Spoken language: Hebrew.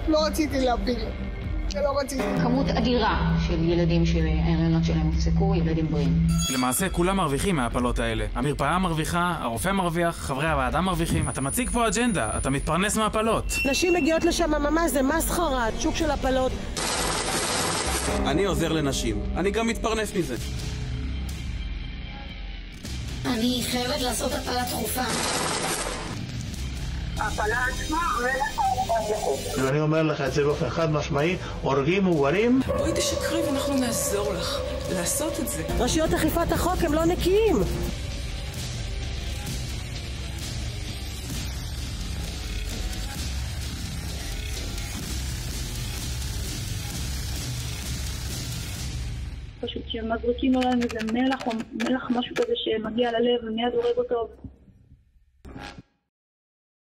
לא רציתי להפיל. שלא רציתי. כמות אדירה של ילדים שההריונות שלהם הופסקו, ילדים בריאים. למעשה כולם מרוויחים מההפלות האלה. המרפאה מרוויחה, הרופא מרוויח, חברי הוועדה מרוויחים. אתה מציג פה אג'נדה, אתה מתפרנס מהפלות. נשים מגיעות לשם ממש, זה מסחרה, שוק של הפלות. אני עוזר לנשים, אני גם מתפרנס מזה. אני חייבת לעשות הפלה דחופה. הפלה עצמה עולה אני אומר לך את זה באופן חד משמעי, הורגים עוברים. בואי תשקרי ואנחנו נעזור לך לעשות את זה. רשויות אכיפת החוק הם לא נקיים. פשוט שמזריקים עליהם איזה מלח או מלח משהו כזה שמגיע ללב ומיד הורג אותו.